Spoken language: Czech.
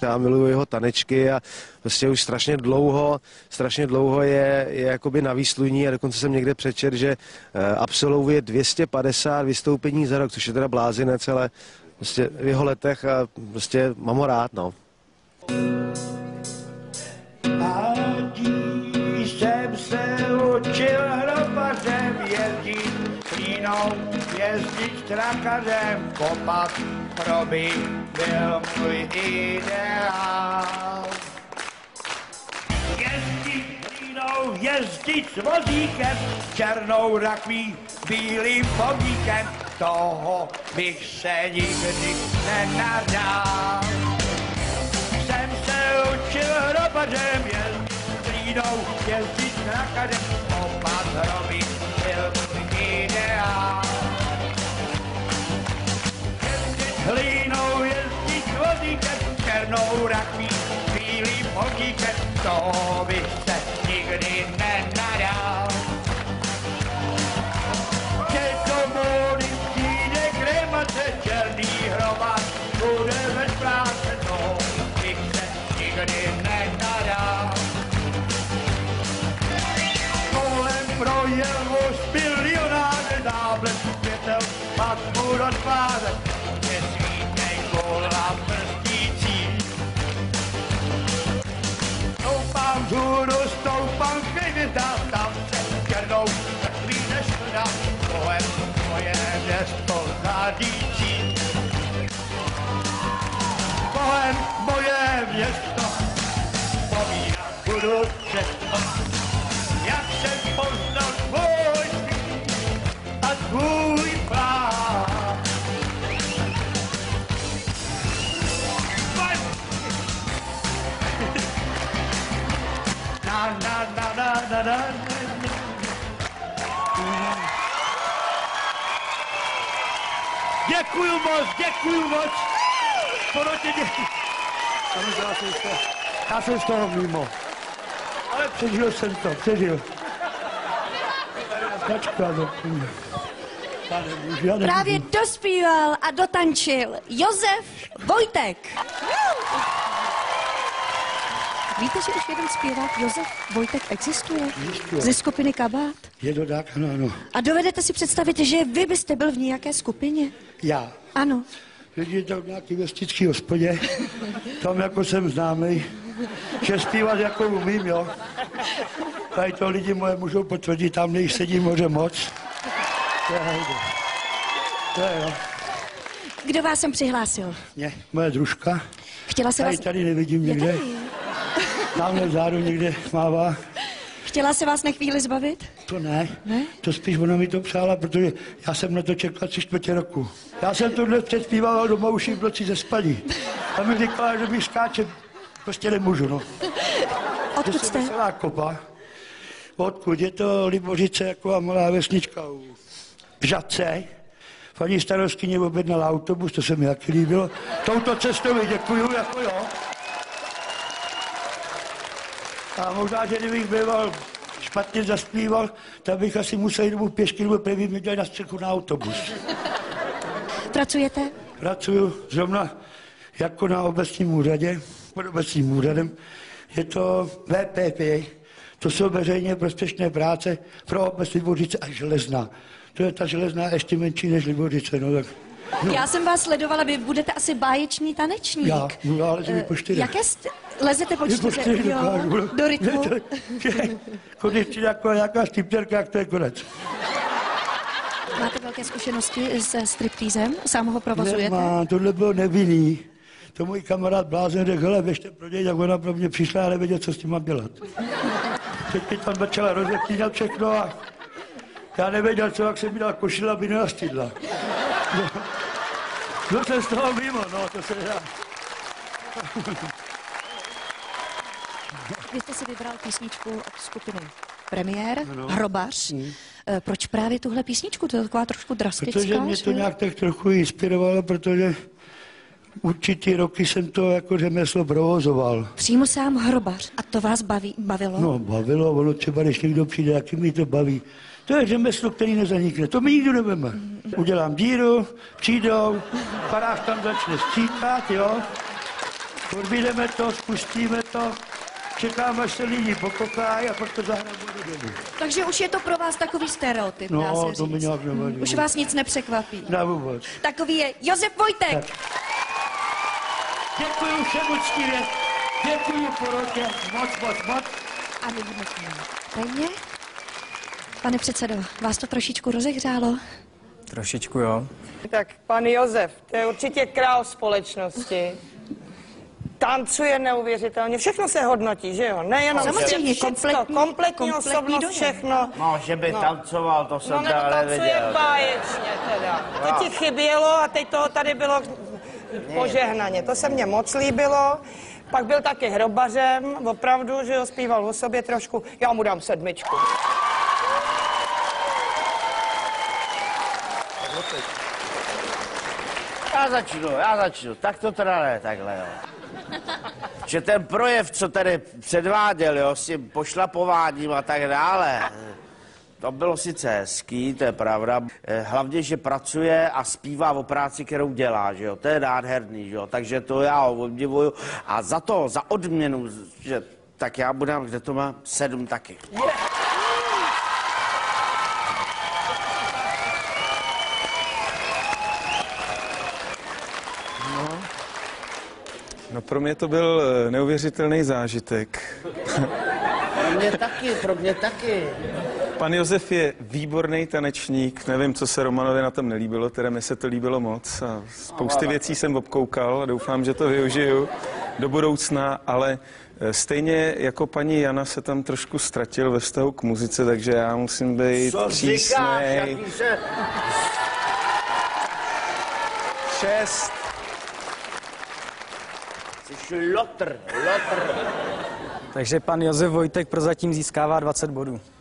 já miluju jeho tanečky a prostě už strašně dlouho je jakoby na výsluní a dokonce jsem někde přečet, že absolvuje 250 vystoupení za rok, což je teda blázinec, ale prostě v jeho letech a prostě mám ho rád, no. Jsem se učil hrobařem jezdit klínou, jezdit trakařem, kopat hroby byl můj ideál. Jezdit klínou, jezdit s vozíkem, černou rakví, bílým fogíkem, toho bych se nikdy nenadal. Jsem se učil hrobařem jezdit jezdit trakařem, kopat hroby byl můj ideál. Jezdit hlínou, jezdit vozíkem, černou rakví, bílým fogíkem, toho bych se nikdy nenadal. Že do módy přijde kremace, černý hrobák bude ve spráce, toho bych se nikdy nenadal. Projel voz milionáře, nábled světel, pak mu do tváře, mě svítnej kola prstící. Stoupám vzhůru, stoupám k hvězdám, tam se černou krví neškodá, bohem moje město chladící. Bohem moje město, vzpomínat budu přesto. Jak jsem poznal tvůj svět a tvůj plán. Na, na, na, na, na, na. Děkuju moc. Porotě děkuju. Já jsem z toho mimo. Ale přežil jsem to, Právě dospíval a dotančil Josef Vojtek. Víte, že už jeden zpěvák Josef Vojtek existuje? Ze skupiny Kabát? Je to tak, ano. A dovedete si představit, že vy byste byl v nějaké skupině? Já? Ano. Vidíte v nějaký vestický hospodě, tam jako jsem známý, že zpívat jako umím, jo. Tady to lidi moje můžou potvrdit, tam nejich sedí moře moc. To je, jo. Kdo vás sem přihlásil? Moje družka. Chtěla se vás... Tady nevidím někde. Tamhle vzadu někde mává. Chtěla se vás na chvíli zbavit? To ne. To spíš ona mi to přála, protože já jsem na to čekal 3/4 roku. Já jsem to dnes předspíval doma už v noci ze spaní. A mi říkala, že bych skáče, prostě nemůžu, no. Odkud jste? Veselá kopa. Odkud? Je to Libořice, jako malá vesnička u Žadce. Paní starostkyně objednala autobus, to se mi taky líbilo. Touto cestou děkuju, jako jo. A možná, že kdybych býval špatně zaspíval, tak bych asi musel jít domů pěšky, nebo první mě dělali na střechu na autobus. Pracujete? Pracuju zrovna jako na obecním úřadě, pod obecním úřadem. Je to VPP, to jsou veřejně prospěšné práce pro obec Libořice a Železná. To je ta Železná ještě menší než Libořice, no tak. No. Já jsem vás sledovala, vy budete asi báječný tanečník. Já lezem po 4. Jaké lezete po 4? Do rytmu? Když přijde jako nějaká stripterka, jak to je konec. Máte velké zkušenosti se striptýzem? Sám ho provozujete? Nemám, tohle bylo nevinný. To můj kamarád blázen řekl, hele, běžte pro něj, tak ona pro mě přišla a nevěděl, co s tím mám dělat. Teď tam začala rozepínat všechno a já nevěděl, co, jak jsem mi dal košile, aby nenastydla. No jsem z toho mimo, no, to se dá. Vy jste si vybral písničku od skupiny Premiér, Hrobař. Proč právě tuhle písničku? To je taková trošku drastická. Protože mě to nějak tak trochu inspirovalo, protože určitý roky jsem to jako řemeslo provozoval. Přímo sám Hrobař. A to vás bavilo? No, bavilo, ono třeba, když někdo přijde, jaký mi to baví. To je řemeslo, který nezanikne. To mi nikdo neveme. Udělám díru, přijdou, farář tam začne sčítat, jo. odbídeme to, spustíme to, čekáme, až se lidi pokokají a pak to zahrajeme do domu. Takže už je to pro vás takový stereotyp, dá No, se to mi říct. nějak nevadí. Už vás nic nepřekvapí. Na vůbec. Takový je Josef Vojtek. Tak. Děkuju všem uctivě, děkuju porotě, moc. A vyhodnotíme. Tajně? Pane předsedo, vás to trošičku rozehřálo? Trošičku, jo. Tak pan Josef, to je určitě král společnosti. Tancuje neuvěřitelně, všechno se hodnotí, že jo? Nejenom Samozřejmě, všecko, kompletní osobnost, dojem. všechno. No, že by tancoval, to jsem No nebo teda tancuje neviděl. báječně teda. To ti chybělo a teď toho tady bylo požehnaně. To se mně moc líbilo. Pak byl taky hrobařem, opravdu, že jo, zpíval o sobě trošku. Já mu dám 7. Já začnu. Tak to teda ne, takhle, jo. Že ten projev, co tady předváděl, jo, s tím pošlapováním a tak dále, to bylo sice hezký, to je pravda. Hlavně, že pracuje a zpívá o práci, kterou dělá, že jo, to je nádherný, že jo, takže to já ho obdivuju. A za to, za odměnu, že tak já mu dám, kde to má, 7 taky. No pro mě to byl neuvěřitelný zážitek. Pro mě taky. Pan Josef je výborný tanečník, nevím, co se Romanovi na tom nelíbilo, teda mi se to líbilo moc a spousty věcí jsem obkoukal a doufám, že to využiju do budoucna, ale stejně jako paní Jana se tam trošku ztratil ve vztahu k muzice, takže já musím být Co říkáš, přísnej. jaký se... 6. Jsi lotr. Takže pan Josef Vojtek prozatím získává 20 bodů.